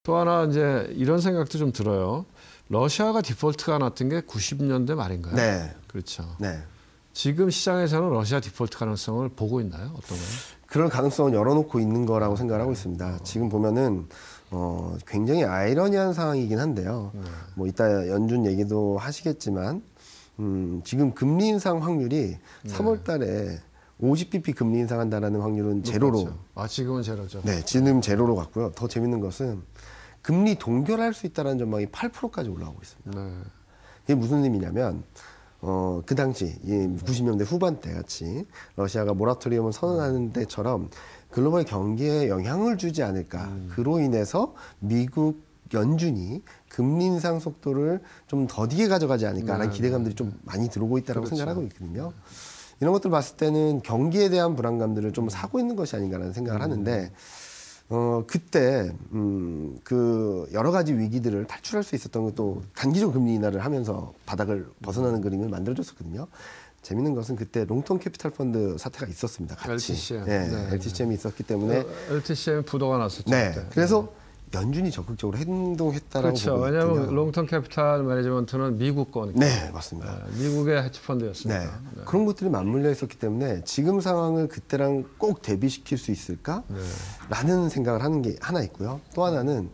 또 하나 이제 이런 생각도 좀 들어요. 러시아가 디폴트가 났던 게 90년대 말인가요? 네. 그렇죠. 네. 지금 시장에서는 러시아 디폴트 가능성을 보고 있나요? 어떤가요? 그런 가능성은 열어놓고 있는 거라고 생각을 하고 있습니다. 지금 보면은 굉장히 아이러니한 상황이긴 한데요. 뭐 이따 연준 얘기도 하시겠지만 지금 금리 인상 확률이 3월 달에 50bp 금리 인상한다라는 확률은 제로로. 아, 지금은 제로죠. 네, 지금 제로로 갔고요. 더 재밌는 것은 금리 동결할 수 있다는 전망이 8%까지 올라오고 있습니다. 네. 이게 무슨 의미냐면 그 당시 90년대 후반때 같이 러시아가 모라토리움을 선언하는 때처럼 글로벌 경기에 영향을 주지 않을까. 그로 인해서 미국 연준이 금리 인상 속도를 좀 더디게 가져가지 않을까라는 기대감들이 좀 많이 들어오고 있다고 그렇죠. 생각하고 있거든요. 이런 것들 봤을 때는 경기에 대한 불안감들을 좀 사고 있는 것이 아닌가라는 생각을 하는데 그때 그 여러 가지 위기들을 탈출할 수 있었던 것도 단기적 금리 인하를 하면서 바닥을 벗어나는 그림을 만들어줬었거든요. 재밌는 것은 그때 롱텀 캐피탈 펀드 사태가 있었습니다. 같이. LTCM. 네, 네. LTCM이 있었기 때문에 LTCM 부도가 났었죠. 네, 그때. 그래서 연준이 적극적으로 행동했다라고 그렇죠. 보고 왜냐하면 있거든요. 롱텀 캐피탈 매니지먼트는 미국 거니까. 네, 맞습니다. 미국의 헤지펀드였습니다. 네. 그런 것들이 맞물려 있었기 때문에 지금 상황을 그때랑 꼭 대비시킬 수 있을까? 라는 생각을 하는 게 하나 있고요. 또 하나는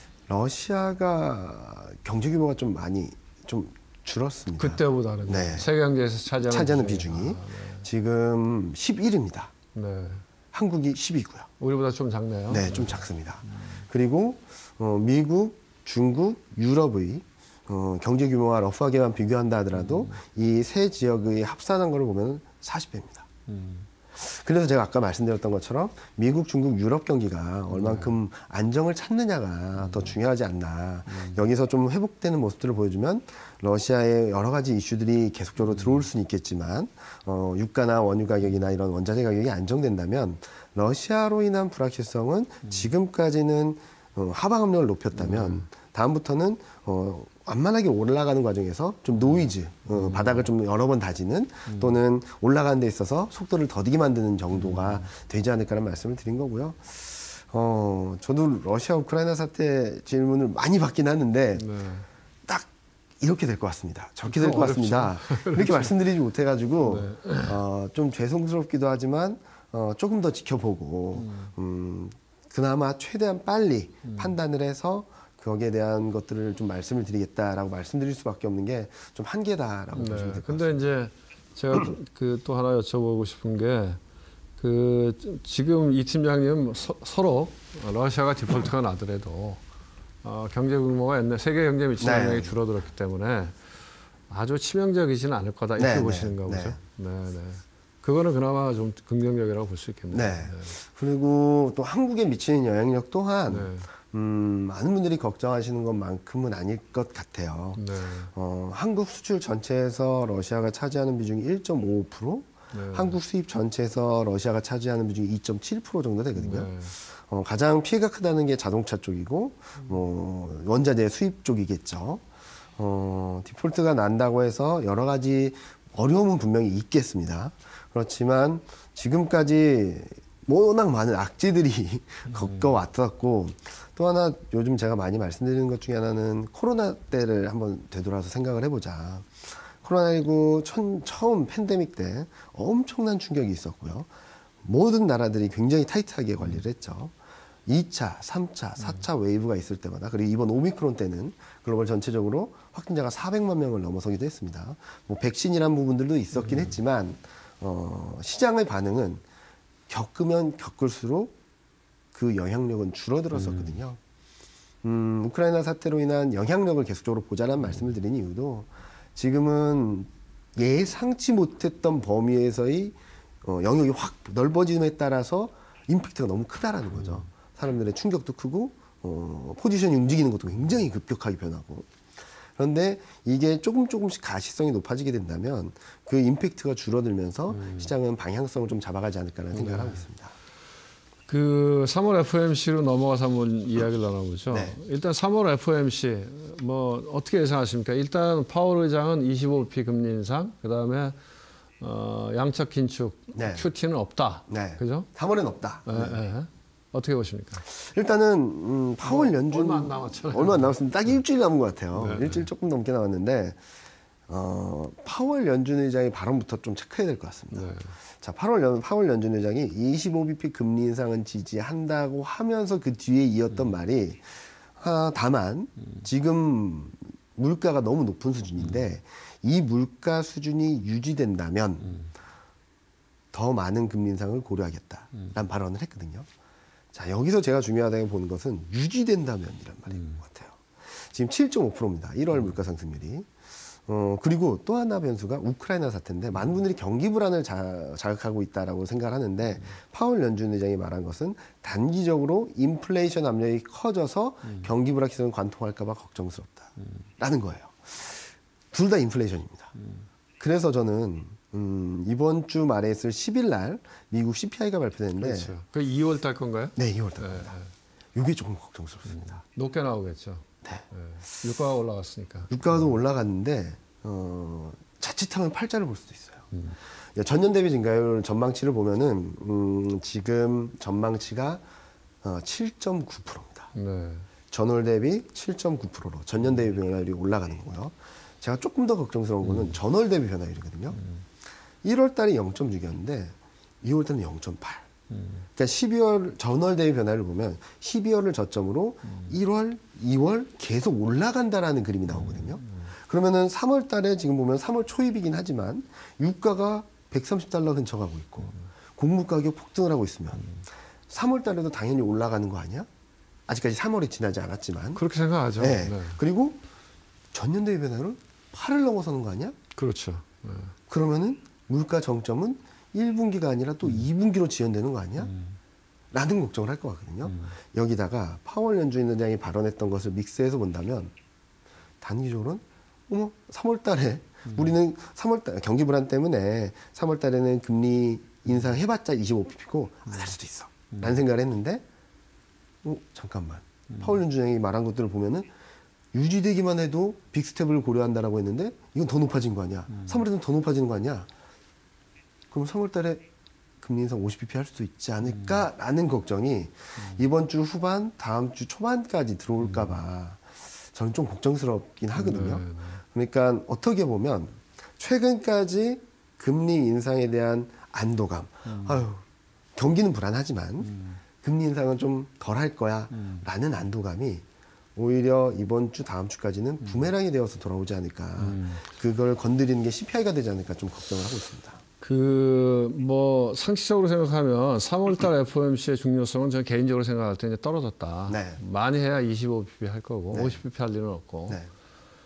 러시아가 경제 규모가 좀 많이 좀 줄었습니다. 그때보다는 네. 세계 경제에서 차지하는 비중이 지금 11입니다. 네. 한국이 10이고요. 우리보다 좀 작네요. 네, 좀 작습니다. 그리고 미국, 중국, 유럽의 경제 규모와 러프하게만 비교한다 하더라도 이 세 지역의 합산한 걸 보면 40배입니다. 그래서 제가 아까 말씀드렸던 것처럼 미국, 중국, 유럽 경기가 얼만큼 안정을 찾느냐가 더 중요하지 않나. 여기서 좀 회복되는 모습들을 보여주면 러시아의 여러 가지 이슈들이 계속적으로 들어올 수는 있겠지만 유가나 원유 가격이나 이런 원자재 가격이 안정된다면 러시아로 인한 불확실성은 지금까지는 하방 압력을 높였다면 다음부터는 완만하게 올라가는 과정에서 좀 노이즈, 바닥을 좀 여러 번 다지는 또는 올라가는 데 있어서 속도를 더디게 만드는 정도가 되지 않을까라는 말씀을 드린 거고요. 저도 러시아 우크라이나 사태 질문을 많이 받긴 하는데 딱 이렇게 될 것 같습니다. 저렇게 될 것 같습니다. 이렇게 말씀드리지 못해가지고 좀 죄송스럽기도 하지만 조금 더 지켜보고 그나마 최대한 빨리 판단을 해서 거기에 대한 것들을 좀 말씀을 드리겠다라고 말씀드릴 수밖에 없는 게 좀 한계다라고 보시면 될 것 같습니다. 근데 이제 제가 그 또 하나 여쭤보고 싶은 게 그 지금 이 팀장님은 서로 러시아가 디폴트가 나더라도 경제 규모가 옛날 세계 경제에 미치는 영향이 줄어들었기 때문에 아주 치명적이지는 않을 거다 이렇게 보시는 거죠. 네. 그거는 그나마 좀 긍정적이라고 볼 수 있겠네요. 네. 그리고 또 한국에 미치는 영향력 또한 많은 분들이 걱정하시는 것만큼은 아닐 것 같아요. 한국 수출 전체에서 러시아가 차지하는 비중이 1.55%, 한국 수입 전체에서 러시아가 차지하는 비중이 2.7% 정도 되거든요. 가장 피해가 크다는 게 자동차 쪽이고 원자재 수입 쪽이겠죠. 디폴트가 난다고 해서 여러 가지 어려움은 분명히 있겠습니다. 그렇지만 지금까지 워낙 많은 악재들이 겪어왔었고 또 하나 요즘 제가 많이 말씀드리는 것 중에 하나는 코로나 때를 한번 되돌아서 생각을 해보자. 코로나19 처음 팬데믹 때 엄청난 충격이 있었고요. 모든 나라들이 굉장히 타이트하게 관리를 했죠. 2차, 3차, 4차 웨이브가 있을 때마다 그리고 이번 오미크론 때는 글로벌 전체적으로 확진자가 400만 명을 넘어서기도 했습니다. 뭐 백신이란 부분들도 있었긴 했지만 시장의 반응은 겪으면 겪을수록 그 영향력은 줄어들었었거든요. 우크라이나 사태로 인한 영향력을 계속적으로 보자는 말씀을 드린 이유도 지금은 예상치 못했던 범위에서의 영역이 확 넓어짐에 따라서 임팩트가 너무 크다라는 거죠. 사람들의 충격도 크고 포지션이 움직이는 것도 굉장히 급격하게 변하고 그런데 이게 조금씩 가시성이 높아지게 된다면 그 임팩트가 줄어들면서 시장은 방향성을 좀 잡아가지 않을까라는 생각을 하고 있습니다. 그 3월 FOMC로 넘어가서 한번 이야기를 나눠보죠. 일단 3월 FOMC 뭐 어떻게 예상하십니까? 일단 파월 의장은 25bp 금리 인상, 그다음에 양적 긴축, QT는 없다. 그죠? 3월엔 없다. 어떻게 보십니까? 일단은 파월 연준 얼마 안 남았잖아요. 얼마 안 남았습니다. 딱 일주일 남은 것 같아요. 네. 일주일 조금 넘게 남았는데 파월 연준 의장의 발언부터 좀 체크해야 될 것 같습니다. 네. 자, 파월 연준 의장이 25bp 금리 인상은 지지한다고 하면서 그 뒤에 이었던 말이 다만 지금 물가가 너무 높은 수준인데 이 물가 수준이 유지된다면 더 많은 금리 인상을 고려하겠다라는 발언을 했거든요. 자, 여기서 제가 중요하다고 보는 것은 유지된다면이란 말인 것 같아요. 지금 7.5%입니다. 1월 물가 상승률이. 그리고 또 하나 변수가 우크라이나 사태인데 많은 분들이 경기 불안을 자극하고 있다라고 생각을 하는데 파월 연준 의장이 말한 것은 단기적으로 인플레이션 압력이 커져서 경기 불안 기술을 관통할까 봐 걱정스럽다라는 거예요. 둘 다 인플레이션입니다. 그래서 저는 이번 주 말에 있을 10일 날 미국 CPI가 발표되는데 그렇죠. 그 2월 달 건가요? 네, 2월 달 겁니다. 이게 조금 걱정스럽습니다. 높게 나오겠죠. 네. 네. 유가가 올라갔으니까. 유가도 올라갔는데 자칫하면 팔자를 볼 수도 있어요. 전년 대비 증가율 전망치를 보면은 지금 전망치가 7.9%입니다. 네. 전월 대비 7.9%로 전년 대비 변화율이 올라가는 거고요. 제가 조금 더 걱정스러운 거는 전월 대비 변화율이거든요. 1월 달이 0.6이었는데 2월 달은 0.8. 그러니까 12월 전월 대비 변화를 보면 12월을 저점으로 1월, 2월 계속 올라간다라는 그림이 나오거든요. 그러면은 3월 달에 지금 보면 3월 초입이긴 하지만 유가가 130달러 근처 가고 있고 곡물 가격 폭등을 하고 있으면 3월 달에도 당연히 올라가는 거 아니야? 아직까지 3월이 지나지 않았지만 그렇게 생각하죠. 네. 네. 그리고 전년 대비 변화를 8을 넘어서는 거 아니야? 그렇죠. 네. 그러면은 물가 정점은 1분기가 아니라 또 2분기로 지연되는 거 아니야? 라는 걱정을 할 것 같거든요. 여기다가 파월 연준 의장이 발언했던 것을 믹스해서 본다면 단기적으로는 3월 달에 우리는 3월 달 경기 불안 때문에 3월 달에는 금리 인상해봤자 25pp고 안 할 수도 있어. 라는 생각을 했는데 잠깐만. 파월 연준 의장이 말한 것들을 보면은 유지되기만 해도 빅스텝을 고려한다라고 했는데 이건 더 높아진 거 아니야? 3월에는 더 높아지는 거 아니야? 그럼 3월 달에 금리 인상 50bp 할 수도 있지 않을까라는 걱정이 이번 주 후반, 다음 주 초반까지 들어올까 봐 저는 좀 걱정스럽긴 하거든요. 그러니까 어떻게 보면 최근까지 금리 인상에 대한 안도감, 경기는 불안하지만 금리 인상은 좀 덜 할 거야 라는 안도감이 오히려 이번 주 다음 주까지는 부메랑이 되어서 돌아오지 않을까. 그걸 건드리는 게 CPI가 되지 않을까 좀 걱정을 하고 있습니다. 상식적으로 생각하면 3월달 FOMC의 중요성은 저는 개인적으로 생각할 때 이제 떨어졌다. 네. 많이 해야 25bp 할 거고 네. 50bp 할 일은 없고. 네.